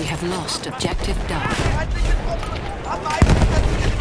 We have lost objective Duff. Feindliche Truppen haben einen